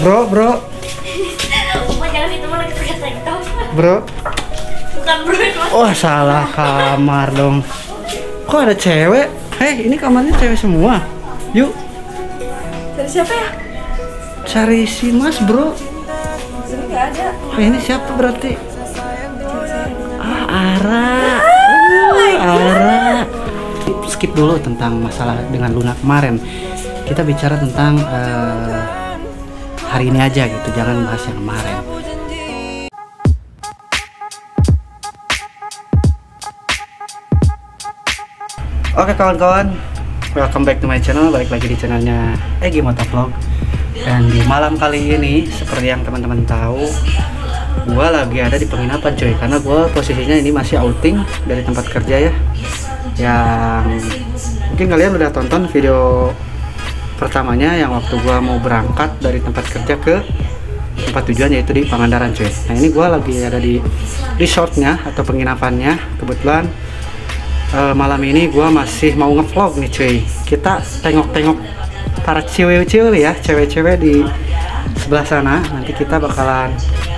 Bro. Jangan itu malah kita Bro. Bukan bro. Oh, salah kamar dong. Kok ada cewek? Hei, ini kamarnya cewek semua. Yuk. Dari siapa ya? Cari si Mas, bro. Ini nggak ada. Ini siapa berarti? Ara. Ara. Skip dulu tentang masalah dengan Luna kemarin. Kita bicara tentang hari ini aja gitu. Jangan bahas yang kemarin. Oke kawan-kawan, welcome back to my channel. Balik lagi di channelnya Egi Motovlog. Dan di malam kali ini, seperti yang teman-teman tahu, gue lagi ada di penginapan coy. Karena gue posisinya ini masih outing dari tempat kerja ya. Yang mungkin kalian udah tonton video pertamanya, yang waktu gue mau berangkat dari tempat kerja ke tempat tujuan, yaitu di Pangandaran coy. Nah ini gue lagi ada di resortnya atau penginapannya. Kebetulan malam ini gue masih mau ngevlog nih cuy. Kita tengok-tengok para cewek-cewek ya, cewek-cewek di sebelah sana. Nanti kita bakalan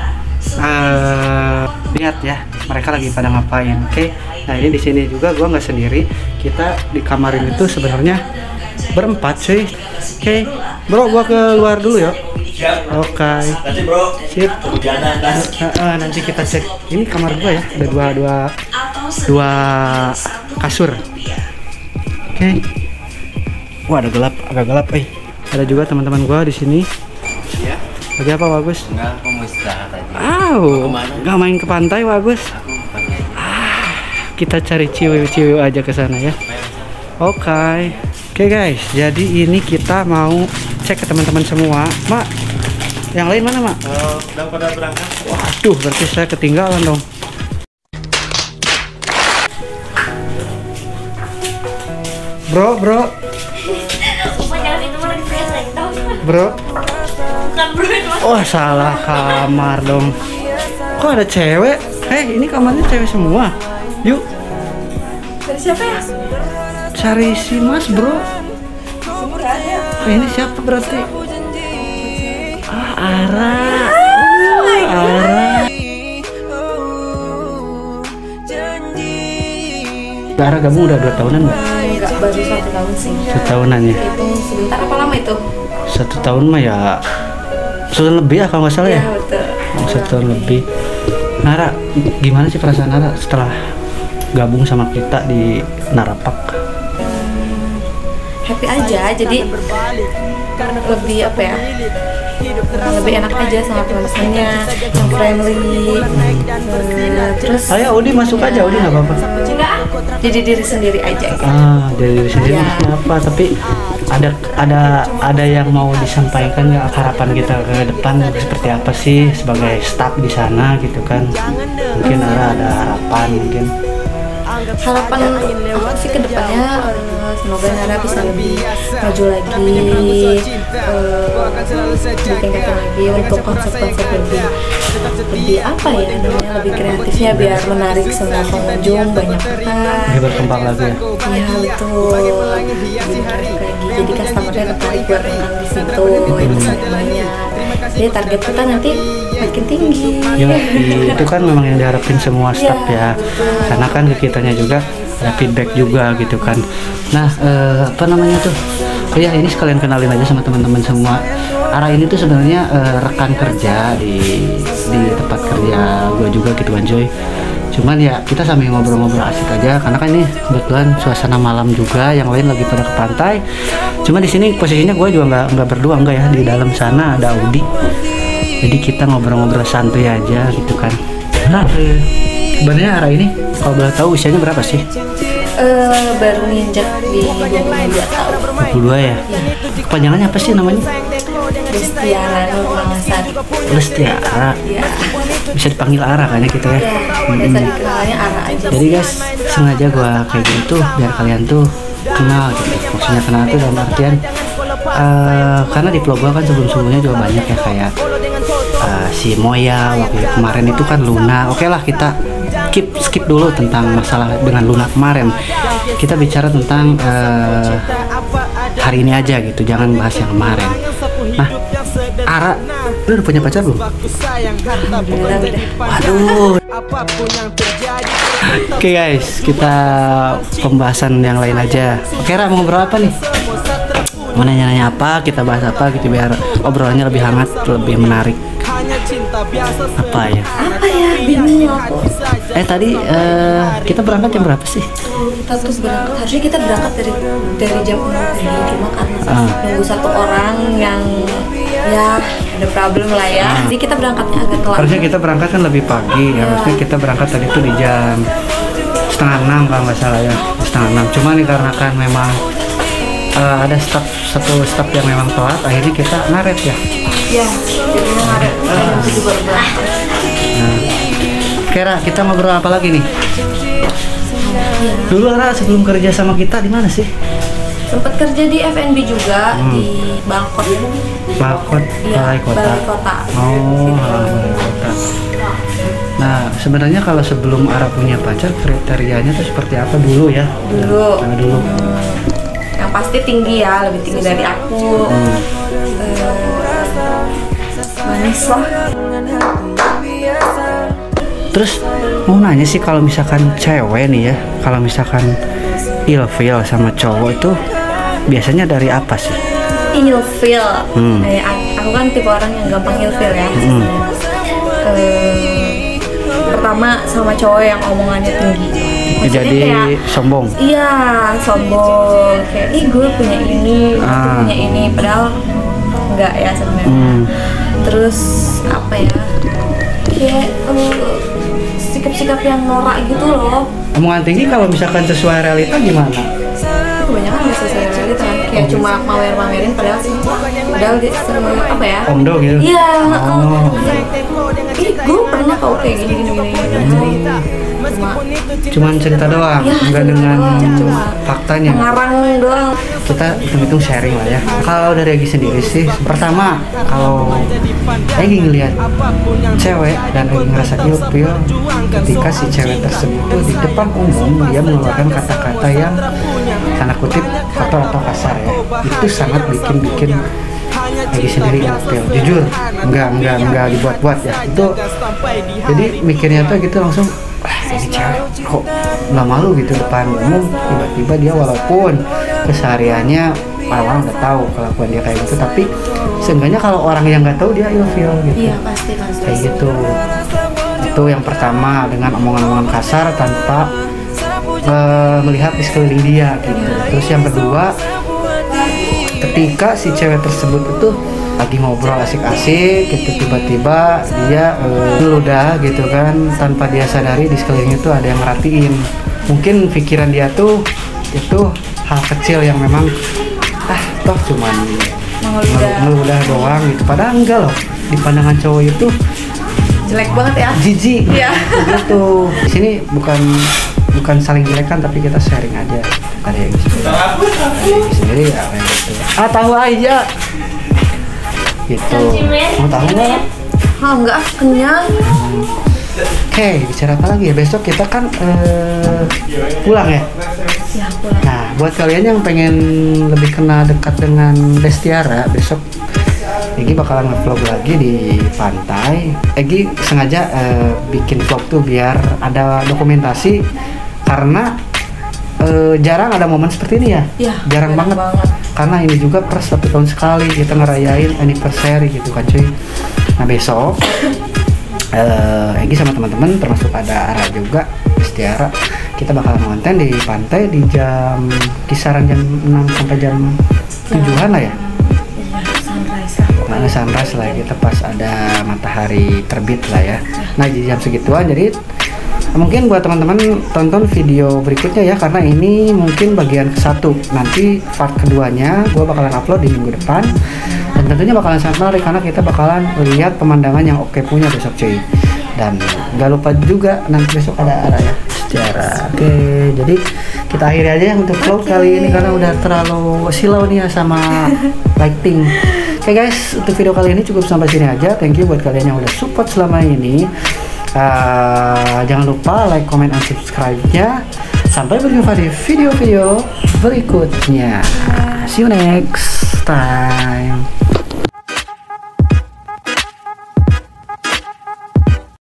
lihat ya mereka lagi pada ngapain. Oke. Nah ini di sini juga gue nggak sendiri. Kita di kamar ini tuh sebenarnya berempat cuy. Oke, bro, gue keluar dulu ya. Oke. Nanti bro. Sip. Nanti kita cek. Ini kamar gue ya. Ada dua kasur. Oke. Wah, ada gelap, agak gelap, Ada juga teman-teman gua di sini. Ya. Lagi apa, Bagus? Enggak, aku mau istirahat aja. Nggak main ke pantai, Bagus. Aku ke pantai. Kita cari ciwi-ciwi aja ke sana ya. Oke. Oke, guys. Jadi ini kita mau cek ke teman-teman semua. Mak, yang lain mana, Mak? Udah pada berangkat. Waduh, berarti saya ketinggalan dong. Bro. Jangan itu malah kita Bro. Bukan bro. Oh, salah kamar dong. Kok ada cewek? Hei, ini kamarnya cewek semua. Yuk. Dari siapa ya? Cari si Mas, bro. Ini nggak ada. Ini siapa berarti? Ara. Ara kamu udah 2 tahunan nggak? Enggak, baru 1 tahun sih. 1 tahunan ya? Hitung sebentar, apa lama itu? 1 tahun mah ya. 1 tahun lebih ya kalau nggak salah ya? Iya, betul. 1 tahun lebih. Nara, gimana sih perasaan Nara setelah gabung sama kita di Narapak? Happy aja, jadi lebih apa ya? Lebih enak aja sama teman-temannya, yang friendly. Terus Ayo Udi masuk aja, Udi nggak apa-apa. jadi diri sendiri aja. Dari diri sendiri Ya. kenapa? Tapi ada yang mau disampaikan nggak, harapan kita ke depan seperti apa sih sebagai staff di sana gitu kan? Mungkin ada harapan mungkin. Harapan aku sih ke depannya semoga Nara bisa lebih maju lagi, ditingkatkan lagi untuk konsep-konsep lebih apa ya namanya, lebih kreatifnya biar menarik semua pengunjung, banyak orang. Dia berkembang lagi ya. Iya betul, lebih menarik lagi. Jadi customernya tertarik buat makan di situ, itu semuanya. Jadi target kita nanti makin tinggi. Ya, itu kan memang yang diharapin semua staff ya. Karena kan ke kitanya juga ada feedback juga gitu kan. Nah, apa namanya tuh? Oh ya, ini sekalian kenalin aja sama teman-teman semua. Ara ini tuh sebenarnya rekan kerja di tempat kerja gue juga gitu kan, Joy. Cuman ya kita sambil ngobrol-ngobrol asik aja karena kan ini kebetulan suasana malam juga, yang lain lagi pada ke pantai. Cuma di sini posisinya gue juga nggak berdua, enggak ya, di dalam sana ada Audi. Jadi kita ngobrol-ngobrol santuy aja gitu kan. Nah, sebenarnya Ara ini kalau boleh tahu usianya berapa sih? Baru nginjak di 22 tahun. 22 ya? Kepanjangannya apa sih namanya? Destiara Nurmangasari. Lestiara. Iya. Bisa dipanggil Ara kayaknya gitu ya. Biasa dikenalnya Ara aja. Jadi guys, sengaja gua kayak gini tuh biar kalian tuh kenal gitu. Maksudnya kenal tuh dalam artian karena di vlog gua kan sebelum-sebelumnya juga banyak ya, kayak si Moya, waktu kemarin itu kan Luna. Oke lah, kita skip dulu tentang masalah dengan Luna kemarin. Kita bicara tentang hari ini aja gitu, jangan bahas yang kemarin. Nah, Ara, lu udah punya pacar belum? Alhamdulillah udah. Waduh. Oke guys, kita pembahasan yang lain aja. Oke Ra, mau ngobrol apa nih? Mau nanya-nanya apa, kita bahas apa gitu biar obrolannya lebih hangat, lebih menarik. Apa ya? Bingung aku. Tadi kita berangkat jam berapa sih? Kita terus berangkat. Harusnya kita berangkat dari jam 6 pagi, cuma karena nunggu satu orang yang ya ada problem lah ya. Jadi kita berangkatnya agak telat. Harusnya kita berangkat kan lebih pagi. Ya. Harusnya kita berangkat tadi tuh di jam 5:30 kalau nggak salah ya, 5:30. Cuma nih karena kan memang ada satu staff yang memang telat, akhirnya kita ngaret ya. Ya, jadinya ngaret. Itu baru berangkat. Nah, Kira kita ngobrol apa lagi nih? Dulu Ra sebelum kerja sama kita di mana sih? Sempat kerja di F&B juga di Balkot. Balkot, Iya, Balai Kota. Balai Kota. Oh, Balai Kota. Nah, sebenarnya kalau sebelum Ara punya pacar, kriterianya tuh seperti apa dulu ya? Dulu. Nah, dulu. Yang pasti tinggi ya, lebih tinggi dari aku. Manis lah. Terus mau nanya sih, kalau misalkan cewek nih ya, kalau misalkan ilfeel sama cowok itu biasanya dari apa sih? Ilfeel. Aku kan tipe orang yang gampang ilfeel ya. Pertama sama cowok yang omongannya tinggi. Maksudnya Jadi kayak, sombong. iya, sombong. Kayak, ih gue punya ini, aku punya ini. Padahal enggak ya sebenarnya. Terus apa ya? Kayak sikap-sikap yang norak gitu loh. Omongan tinggi kalau misalkan sesuai realita gimana? Kebanyakan nggak sesuai realita, kayak cuma mamer-mamerin padahal dia apa ya? Omdo gitu? Iya. Ih, gue pernah kok kayak gini. Cuman cerita doang, ya, enggak dengan cuma faktanya. ngarang doang. Kita hitung-hitung sharing lah ya. Kalau dari Egi sendiri sih, pertama kalau Egi ngelihat cewek dan Egi ngerasa ilfeel ketika si cewek tersebut tuh di depan umum dia mengeluarkan kata-kata yang tanda kutip kotor atau kasar ya, itu sangat bikin Egi sendiri ilfeel. Jujur, enggak dibuat-buat ya. Itu jadi mikirnya tuh gitu langsung, ini cewek kok nggak malu gitu depan umum, tiba-tiba dia walaupun kesehariannya orang udah tahu kelakuan dia kayak gitu, tapi seenggaknya kalau orang yang nggak tahu dia ilfeel gitu. Iya pasti. Kayak gitu. Itu yang pertama, dengan omongan-omongan kasar tanpa melihat di sekeliling dia gitu. Terus yang kedua, ketika si cewek tersebut itu lagi ngobrol asik-asik gitu, tiba-tiba dia ngeludah gitu kan, tanpa dia sadari di sekelilingnya tuh ada yang merhatiin. Mungkin pikiran dia tuh itu hal kecil yang memang toh cuman ngeludah doang gitu, padahal enggak loh, di pandangan cowok itu Jelek banget ya. jijik. Iya. Gitu. Di sini bukan saling jelekan, tapi kita sharing aja. Ada yang sendiri ya kayak gitu. Tahu aja. Gitu. Mau tahu nggak? Enggak, kenyang. Oke, bicara apa lagi ya? Besok kita kan pulang ya? Ya, pulang. Nah, buat kalian yang pengen lebih kenal dekat dengan Lestiara, besok Egi bakalan nge-vlog lagi di pantai. Egi sengaja bikin vlog tuh biar ada dokumentasi, karena jarang ada momen seperti ini ya. Ya, jarang banget. Karena ini juga per 1 tahun sekali kita ngerayain anniversary gitu kan cuy. Nah besok Egi sama teman-teman termasuk ada Ara juga, Lestiara, kita bakalan konten di pantai di jam kisaran jam 6 sampai jam 7-an lah ya. Nah, sunrise lah kita pas ada matahari terbit lah ya. Nah di jam segituan, jadi mungkin buat teman-teman tonton video berikutnya ya, karena ini mungkin bagian ke-1. Nanti part keduanya gue bakalan upload di minggu depan, dan tentunya bakalan sangat menarik karena kita bakalan lihat pemandangan yang oke punya besok cuy. Dan gak lupa juga nanti besok ada Ara ya, secara oke. Jadi kita akhiri aja untuk vlog kali ini karena udah terlalu silau nih ya sama lighting. Oke guys, untuk video kali ini cukup sampai sini aja. Thank you buat kalian yang udah support selama ini. Jangan lupa like, comment, dan subscribe-nya. Sampai berjumpa di video-video berikutnya. See you next time.